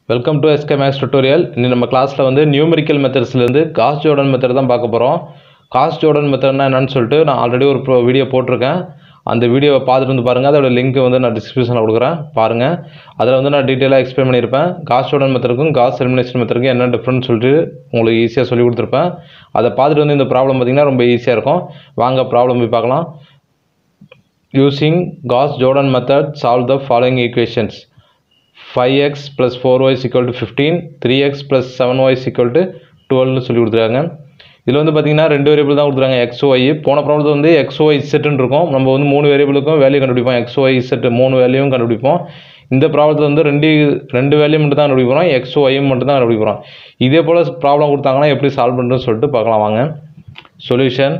Welcome to SK maths tutorial. இன்னைக்கு நம்ம கிளாஸில் வந்து நியூமெரிக்கல் மெத்தட்ஸ்லேருந்து காஸ்-ஜோர்டன் மெத்தட் தான் பார்க்க போகிறோம். காஸ்-ஜோர்டன் மெத்தட்னா என்னன்னு சொல்லிட்டு நான் ஆல்ரெடி ஒரு வீடியோ போட்டிருக்கேன். அந்த வீடியோவை பார்த்துட்டு வந்து பாருங்கள். அதோட லிங்க் வந்து நான் டிஸ்கிரிப்ஷனில் கொடுக்குறேன், பாருங்கள். அதில் வந்து நான் டீட்டெயிலாக எக்ஸ்பிளைன் பண்ணியிருப்பேன். காஸ்-ஜோர்டன் மெத்தடுக்கும் காஸ் எலிமினேஷன் மெத்தடுக்கும் என்ன டிஃப்ரெண்ட் சொல்லிட்டு உங்களுக்கு ஈஸியாக சொல்லி கொடுத்துருப்பேன். அதை பார்த்துட்டு வந்து இந்த ப்ராப்ளம் பார்த்திங்கன்னா ரொம்ப ஈஸியாக இருக்கும். வாங்க ப்ராப்ளம் போய் பார்க்கலாம். Using Gauss-Jordan method, solve the following equations. 5x plus 4y is equal to 15, 3x plus 7y is equal to 12 சொல்லி கொடுத்துருக்காங்க. இதில் வந்து பார்த்தீங்கன்னா ரெண்டு வேரியபிள் தான் கொடுத்துருக்காங்க, எக்ஸ் ஒய். போன ப்ராப்ளத்தில் வந்து எக்ஸ் ஒய் இசட்டுன்னு இருக்கும். நம்ம வந்து மூணு வேரியபிளுக்கும் வேல்யூ கண்டுபிடிப்போம். எக்ஸ் ஒய் இசட்டு மூணு வேல்யூவும் கண்டுபிடிப்போம். இந்த ப்ராப்ளத்தில் வந்து ரெண்டு வேல்யூ மட்டும் தான் கண்டுபிடிப்போம், எக்ஸ் ஒய்யும் மட்டும் தான் கண்டுபிடிப்போம். இதே போல் ப்ராப்ளம் கொடுத்தாங்கன்னா எப்படி சால்வ் பண்ணுறதுன்னு சொல்லிட்டு பார்க்கலாம் வாங்க. சொல்யூஷன்.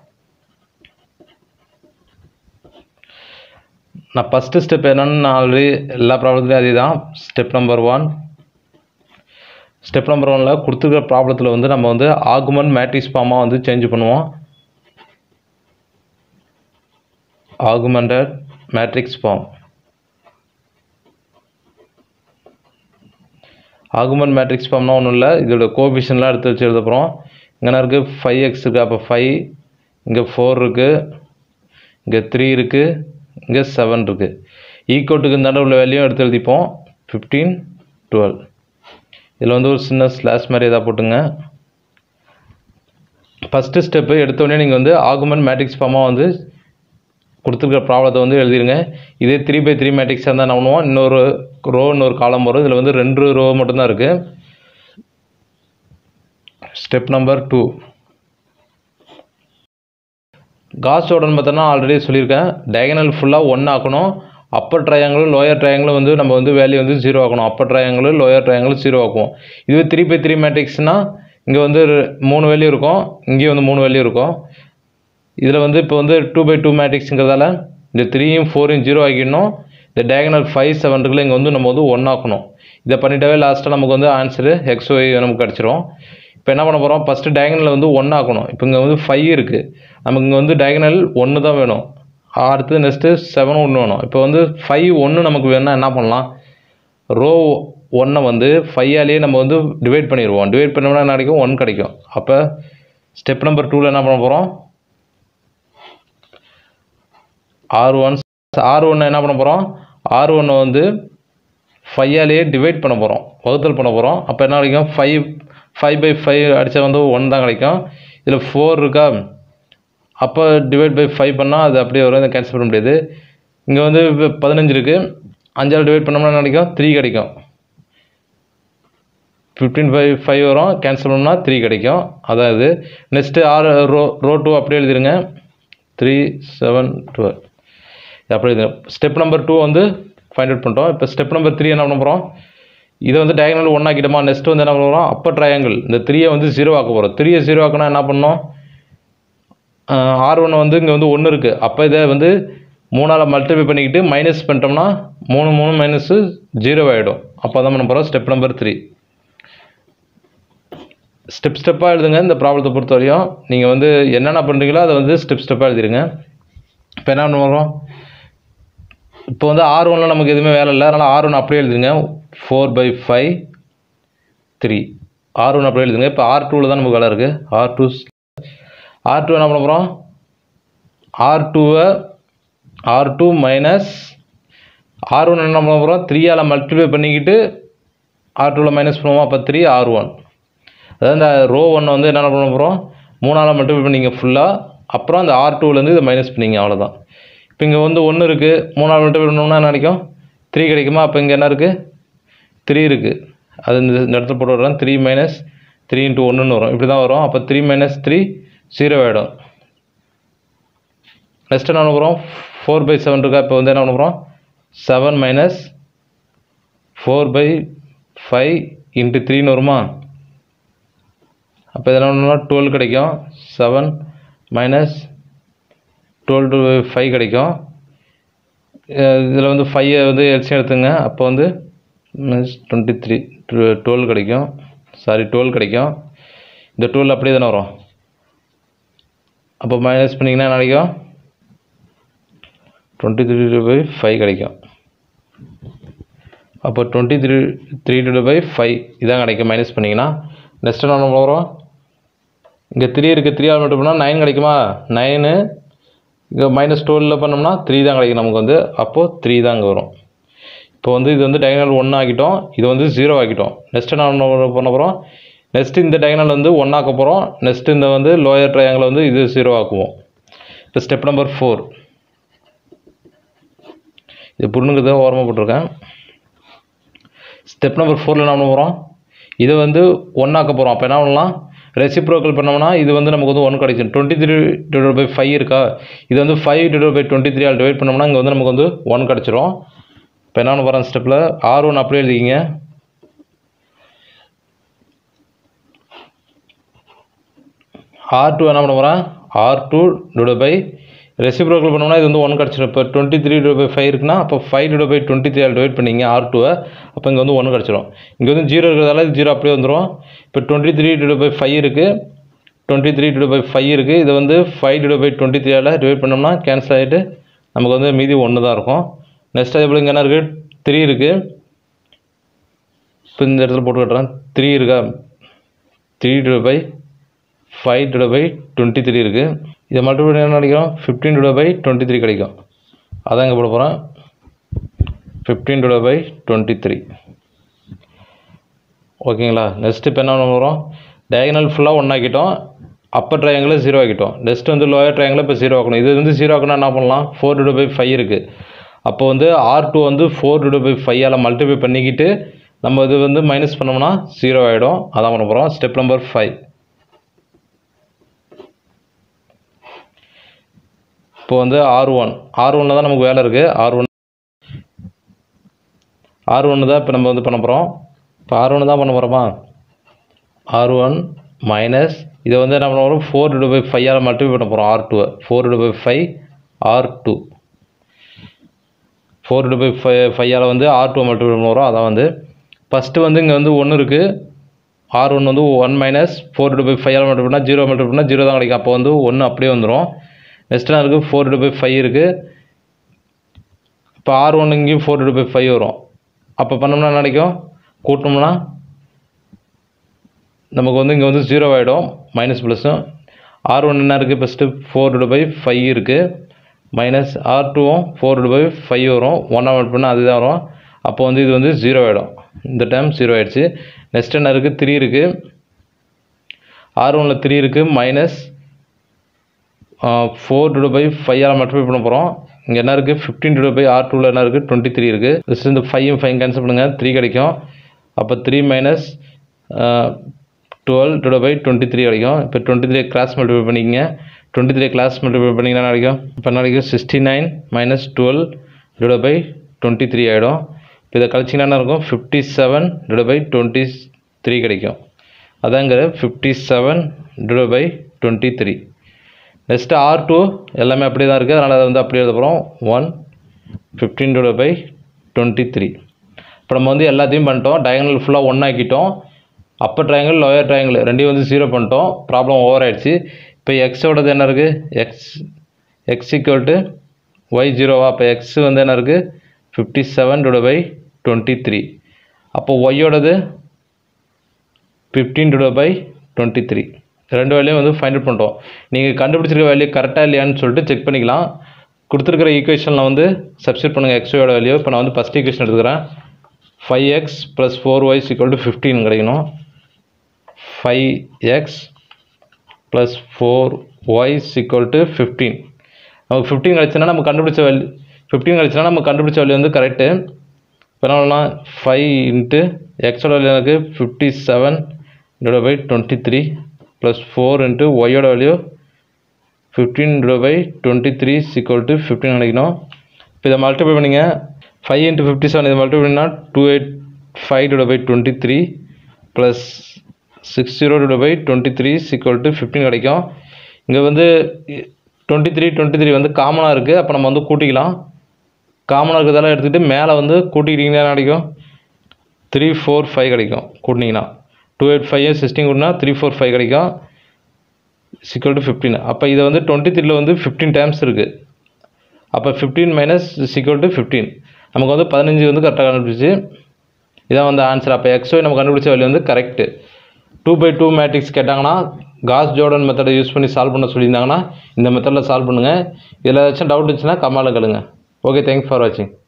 நான் ஃபஸ்ட்டு ஸ்டெப் என்னென்னு நான் ஆல்ரெடி எல்லா ப்ராப்ளத்துலேயும் அதே தான். ஸ்டெப் நம்பர் 1 கொடுத்துருக்கிற ப்ராப்ளத்தில் வந்து நம்ம வந்து ஆர்குமெண்ட் மேட்ரிக்ஸ் ஃபார்மாக வந்து சேஞ்ச் பண்ணுவோம். Augmented matrix form. Argument matrix ஃபார்ம்னா ஒன்றும் இல்லை, இதோட கோஎஃபிஷியன்ட்லாம் எடுத்து வச்சு எழுத போகிறோம். இங்கே இருக்குது 5x இருக்குது, அப்போ 5, இங்கே 4 இருக்குது, இங்கே 3 இருக்குது, இங்கே 7 இருக்குது. ஈக்குவட்டுக்கு நடுவில் உள்ள வேல்யூயும் எடுத்து எழுதிப்போம். 15, 12. இதில் வந்து ஒரு சின்ன ஸ்லாஷ் மாதிரி எதாவது போட்டுங்க. ஃபஸ்ட்டு ஸ்டெப்பு எடுத்தோடனே நீங்கள் வந்து ஆர்குமெண்ட் மேட்ரிக்ஸ் ஃபார்மாக வந்து கொடுத்துருக்கிற ப்ராப்ளத்தை வந்து எழுதிடுங்க. இதே 3x3 மேட்ரிக்ஸாக இருந்தால் என்ன பண்ணுவோம், இன்னொரு ரோ இன்னொரு காலம் வரும். இதில் வந்து 2 ரோ மட்டும்தான் இருக்குது. Step number 2. காஸ்-ஜோர்டன் மெத்தட்னா ஆல்ரெடி சொல்லியிருக்கேன். டயகனல் ஃபுல்லாக 1 ஆக்கணும். அப்பர் ட்ரையாங்கிளும் லோயர் ட்ரையாங்கிளும் வந்து நம்ம வந்து வேல்யூ வந்து 0 ஆக்கணும். அப்பர் ட்ரையாங்கிளும் லோயர் ட்ரையாங்கிளும் 0 ஆக்குவோம். இதுவே 3x3 மேட்ரிக்ஸ்னால் இங்கே வந்து 3 வேல்யூ இருக்கும், இங்கேயும் வந்து 3 வேல்யூ இருக்கும். இதில் வந்து இப்போ வந்து 2x2 மேட்ரிக்ஸுங்கிறதால இந்த 3யும் 4யும் 0 ஆக்கிடணும். இந்த டயகனல் 5, 7 இருக்குல்ல, இங்கே வந்து நம்ம வந்து 1 ஆக்கணும். இதை பண்ணிட்டாவே லாஸ்ட்டாக நமக்கு வந்து ஆன்சரு XY நமக்கு கிடச்சிரும். இப்போ என்ன பண்ண போகிறோம், ஃபஸ்ட்டு டயகனலில் வந்து 1 ஆக்கணும். இப்போ இங்கே வந்து 5 இருக்குது, நமக்கு இங்கே வந்து டயகனல் 1 தான் வேணும். அடுத்து நெக்ஸ்ட்டு 7 1 வேணும். இப்போ வந்து 5 1 நமக்கு வேணும்னா என்ன பண்ணலாம், ரோ 1 வந்து 5ஆலேயே நம்ம வந்து டிவைட் பண்ணிடுவோம். டிவைட் பண்ணோம்னா என்ன கிடைக்கும், 1 கிடைக்கும். அப்போ ஸ்டெப் நம்பர் 2ல் என்ன பண்ண போகிறோம், R1 என்ன பண்ண போகிறோம், R1 வந்து 5ஆலேயே டிவைட் பண்ண போகிறோம், வகுத்தல் பண்ண போகிறோம். அப்போ என்ன கிடைக்கும், 5/5 அடித்தா வந்து 1 தான் கிடைக்கும். இதில் 4 இருக்கா, அப்போ டிவைட் பை 5 பண்ணால் அது அப்படியே வரும், இதை கேன்சல் பண்ண முடியாது. இங்கே வந்து 15 இருக்குது, 5ஆல் டிவைட் பண்ணோம்னா என்ன கிடைக்கும், 3 கிடைக்கும். 15/5 வரும், கேன்சல் பண்ணால் 3 கிடைக்கும். அதாவது நெக்ஸ்ட்டு ரோ 2 அப்படியே எழுதிருங்க. 3 7 12 அப்படி எழுதுங்க. ஸ்டெப் நம்பர் 2 வந்து ஃபைண்ட் அவுட் பண்ணிட்டோம். இப்போ ஸ்டெப் நம்பர் 3 என்ன பண்ண போகிறோம், இதை வந்து டயகனல் 1 ஆக்கிட்டோமா. நெக்ஸ்ட்டு வந்து என்ன பண்ண போகிறோம், அப்பர் ட்ரையாங்கிள் இந்த 3யை வந்து 0 ஆக்க போகிறோம். 3யை 0 ஆக்கினா என்ன பண்ணோம், R1 வந்து இங்கே வந்து 1 இருக்குது. அப்போ இதை வந்து 3ஆல் மல்டிப்ளை பண்ணிக்கிட்டு மைனஸ் பண்ணிட்டோம்னா 3 3 -0 ஆகிடும். அப்போ தான் பண்ண போகிறோம் ஸ்டெப் நம்பர் 3. ஸ்டெப்பாக எழுதுங்க. இந்த ப்ராப்ளத்தை பொறுத்த வரையும் நீங்கள் வந்து என்னென்ன பண்ணுறீங்களோ அதை வந்து ஸ்டெப்பாக எழுதிடுங்க. இப்போ என்ன பண்ண போகிறோம், இப்போ வந்து R1ல் நமக்கு எதுவுமே வேலை இல்லை, அதனால் R1 அப்படியே எழுதுங்க. 4/5 3 R1 அப்படியே எழுதுங்க. இப்போ R2ல் தான் நமக்கு வேலை இருக்குது. R2 என்ன பண்ண போகிறோம், R2 மைனஸ் R1 என்ன பண்ண போகிறோம், 3ஆல் மல்டிப்ளை பண்ணிக்கிட்டு R2ல் மைனஸ் பண்ணுவோம். அப்போ 3 R1. அதாவது இந்த ரோ 1 வந்து என்ன பண்ண போகிறோம், 3ஆல் மல்டிப்ளை பண்ணிங்க ஃபுல்லாக, அப்புறம் அந்த R2லேருந்து இதை மைனஸ் பண்ணிங்க, அவ்வளோதான். இப்போ இங்கே வந்து 1 இருக்குது, 3ஆல் மல்டிப்ளை பண்ணோம்னா என்ன கிடைக்கும், 3 கிடைக்குமா. அப்போ இங்கே என்ன இருக்குது, 3 இருக்குது. அது இந்த இடத்துல போட்டு வர்றோம். 3 - 3 × 1ன்னு வரும், இப்படி தான் வரும். அப்போ 3 - 3 0 ஆகிடும். நெக்ஸ்ட் என்ன பண்ண போகிறோம், 4/7 இருக்கா. இப்போ வந்து என்ன பண்ண போகிறோம், 7 - 4/5 × 3ன்னு வருமா. அப்போ இதெல்லாம் ஒன்றுனா 12 கிடைக்கும். 7 - 12/5 கிடைக்கும். இதில் வந்து 5 வந்து எல்சியம் எடுத்துங்க. அப்போ வந்து 23 12 கிடைக்கும். 12 கிடைக்கும். இந்த 12 அப்படியே தானே வரும். அப்போ மைனஸ் பண்ணிங்கன்னா என்ன கிடைக்கும், 23/5 கிடைக்கும். அப்போ 23/5 இதான் கிடைக்கும். மைனஸ் பண்ணிங்கன்னா நெக்ஸ்ட் என்ன பண்ண போகிறோம், இங்கே 3 இருக்குது, 3 ஆல் மட்டும் பண்ணால் 9 கிடைக்குமா, 9 இங்கே -12 பண்ணோம்னா 3 தான் கிடைக்கும் நமக்கு வந்து. அப்போது 3 தான் இங்கே வரும். இப்போ வந்து இது வந்து டயகனல் 1 ஆக்கிட்டோம், இது வந்து 0 ஆக்கிட்டோம். நெக்ஸ்ட் என்ன பண்ண போகிறோம், நெக்ஸ்ட் இந்த டயகனல் வந்து 1 ஆக்க போகிறோம். நெக்ஸ்ட் இந்த வந்து லோயர் ட்ரையாங்கிள் வந்து இது 0 ஆக்குவோம். இப்போ ஸ்டெப் நம்பர் 4 இது புரிஞ்சுக்கிறத ஓரமாக போட்டிருக்கேன். ஸ்டெப் நம்பர் 4 என்ன பண்ண போகிறோம், இதை வந்து 1 ஆக்க போகிறோம். அப்போ என்ன பண்ணலாம், ரெசிப்ரோக்கல் பண்ணோம்னா இது வந்து நமக்கு வந்து 1 கிடைக்கும். 23/5 இருக்கா, இது வந்து 5/23 ஆல் டிவைட் பண்ணோம்னா இங்கே வந்து நமக்கு வந்து 1 கிடச்சிரும். இப்போ என்ன பண்ண போகிறோம், ஸ்டெப்பில் R1 அப்படியே எழுதிக்கிங்க. R2 என்ன பண்ண போகிறேன், R2 ரெசிப்ரோக்கல் பண்ணோம்னா இது வந்து 1 கிடச்சிரும். இப்போ 23/5 இருக்குன்னா அப்போ 5/23 ஆல் டிவைட் பண்ணிங்க R2-வை. அப்போ இங்கே வந்து 1 கிடச்சிரும். இங்கே வந்து 0 இருக்கிறதால இது 0 அப்படியே வந்துடும். இப்போ 23/5 இருக்குது, 23/5 இருக்குது. இதை வந்து 5/23 ஆல் டிவைட் பண்ணோம்னா கேன்சல் ஆகிட்டு நமக்கு வந்து மீதி 1 தான் இருக்கும். நெக்ஸ்ட் அதே போல் இங்கே என்ன இருக்குது, 3 இருக்குது. இப்போ இந்த இடத்துல போட்டு கட்டுறேன், 3 இருக்கா, 3/5/23 இருக்குது. இதை மல்டிபிள் என்ன கிடைக்கும், 15/23 கிடைக்கும். அதான் இங்கே போட போகிறேன், 15/23. ஓகேங்களா. நெக்ஸ்ட் இப்போ என்ன பண்ண போகிறோம், டயகனல் ஃபுல்லாக 1 ஆக்கிட்டோம், அப்பர் ட்ரையாங்கில் 0 ஆக்கிட்டோம். நெக்ஸ்ட் வந்து லோயர் ட்ரையாங்கில் இப்போ 0 ஆக்கணும். இது வந்து 0 ஆக்கணும் என்ன பண்ணலாம், 4/5 இருக்குது. அப்போ வந்து R2 வந்து 4/5 ஆல் மல்டிப்ளை பண்ணிக்கிட்டு நம்ம இது வந்து மைனஸ் பண்ணோம்னா 0 ஆகிடும். அதான் பண்ண போகிறோம். ஸ்டெப் நம்பர் 5 இப்போ வந்து R1 தான் நமக்கு வேலை இருக்குது. R1 தான் இப்போ நம்ம வந்து பண்ண போகிறோம். இப்போ R1 தான் பண்ண போகிறோமா, R1 மைனஸ் இதை வந்து என்ன பண்ண போகிறோம், 4/5 ஆல் மல்டிப்ளை பண்ண போகிறோம் R2-வை. 4/5 R2 4/5 ஆல் வந்து R2 மல்டிப்ளை பண்ண போகிறோம். அதான் வந்து ஃபஸ்ட்டு வந்து இங்கே வந்து 1 இருக்குது. R1 வந்து 1 மைனஸ் 4/5 ஆல் மல்டிப்ளை பண்ணால் 0 மல்டிப்ளை பண்ணால் 0 தான் கிடைக்கும். அப்போ வந்து 1 அப்படியே வந்துடும். நெக்ஸ்ட் என்ன இருக்குது, 4/5 இருக்குது. இப்போ R1 இங்கேயும் 4/5 வரும். அப்போ பண்ணோம்னா என்ன கிடைக்கும், கூட்டோம்னா நமக்கு வந்து இங்கே வந்து 0 ஆகிடும், மைனஸ் ப்ளஸ்ஸும். R1 என்ன இருக்குது, ஃபஸ்ட்டு 4/5 இருக்குது, மைனஸ் R2வும் 4/5 வரும். 1 ஆட் பண்ணால் அதுதான் வரும். அப்போ வந்து இது வந்து 0 ஆகிடும். இந்த டைம் 0 ஆகிடுச்சு. நெக்ஸ்ட் என்ன இருக்குது, 3 இருக்குது. R1ல் 3 இருக்குது, மைனஸ் 4/5 ஆல் மல்டிப்ளை பண்ண போகிறோம். இங்கே என்ன இருக்குது, 15/R2ல் என்ன இருக்குது, 23 இருக்குது. ஜஸ்ட் இந்த 5 கேன்சல் பண்ணுங்கள், 3 கிடைக்கும். அப்போ 3 மைனஸ் 12/23 கிடைக்கும். இப்போ 23 கிராஸ் மல்டிப்ளை பண்ணிக்கங்க. 23 கிளாஸ் மல்டிப்ளை பண்ணிங்கன்னா என்ன கிடைக்கும், இப்போ என்ன கிடைக்கும், 69 மைனஸ் 12/23 ஆகிடும். இப்போ இதை கழிச்சிங்கன்னா என்ன இருக்கும், 57/23 கிடைக்கும். அதாங்கிற 57/23. நெக்ஸ்ட்டு R2 எல்லாமே அப்படியே தான் இருக்குது, அதனால் அதை வந்து அப்படியே எழுத போகிறோம். 15/23. இப்போ நம்ம வந்து எல்லாத்தையும் பண்ணிட்டோம். டயகனல் ஃபுல்லாக 1 ஆக்கிட்டோம். அப்பர் ட்ரையாங்கிள் லோயர் ட்ரையாங்கிள் ரெண்டையும் வந்து 0 பண்ணிட்டோம். ப்ராப்ளம் ஓவர் ஆகிடுச்சு. இப்போ எக்ஸோடது என்ன இருக்குது, எக்ஸ் ஈக்குவல் டு ஒய் 0வா. அப்போ எக்ஸ் வந்து என்ன இருக்குது, 57/23. அப்போ ஒய்யோடது 15/23. ரெண்டு வேலையும் வந்து ஃபைண்ட் அவுட் பண்ணுறோம். நீங்கள் கண்டுபிடிச்சிருக்க வேல்யூ கரெக்டாக இல்லையான்னு சொல்லிட்டு செக் பண்ணிக்கலாம். கொடுத்துருக்கிற ஈக்குவேஷனில் வந்து சப்ஸ்டிட் பண்ணுங்கள் எக்ஸோட வேல்யூ. இப்போ நான் வந்து ஃபஸ்ட் ஈக்குவேஷன் எடுத்துக்கிறேன். 5x + 4y = 15 கிடைக்கணும். 5x + 4y = 15. நமக்கு 15 கிடச்சுன்னா நம்ம கண்டுபிடிச்ச வேல்யூ 15 கிடச்சுன்னா நம்ம கண்டுபிடிச்ச வேல்யூ வந்து கரெக்டு. இப்போ என்ன பண்ணலாம், 5 × எக்ஸோட வேல்யூ எனக்கு 57/23 + 4 × ஒய்யோட வேல்யூ 15/23 = 15 கிடைக்கணும். இப்போ இதை மல்டிப்ளை பண்ணிங்க. 5 × 57 இதை மல்டிப்ளை பண்ணிங்கன்னா 285/23 + 60/23 = 15 கிடைக்கும். இங்கே வந்து 23 வந்து காமனாக இருக்குது. அப்போ நம்ம வந்து கூட்டிக்கலாம். காமனாக இருக்கிறதெல்லாம் எடுத்துகிட்டு மேலே வந்து கூட்டிக்கிட்டிங்கன்னா கிடைக்கும் 345 கிடைக்கும். கூட்டினீங்கன்னா 285 16 கூட்டினா 345 கிடைக்கும் = 15. அப்போ இதை வந்து 23 வந்து 15 டைம்ஸ் இருக்குது. அப்போ 15 - = 15. நமக்கு வந்து 15 வந்து கரெக்டாக கண்டுபிடிச்சி. இதான் வந்து ஆன்சர். அப்போ XY நம்ம கண்டுபிடிச்ச வேல்யூ வந்து கரெக்டு. 2x2 மேட்ரிக்ஸ் கேட்டாங்கன்னா காஸ்-ஜோர்டன் மெத்தடை யூஸ் பண்ணி சால்வ் பண்ண சொல்லியிருந்தாங்கன்னா இந்த மெத்தடில் சால்வ் பண்ணுங்கள். இதில் ஏதாச்சும் டவுட் இருந்துச்சுன்னா கமெண்ட்டில் கேளுங்க. ஓகே, தேங்க்ஸ் ஃபார் வாட்சிங்.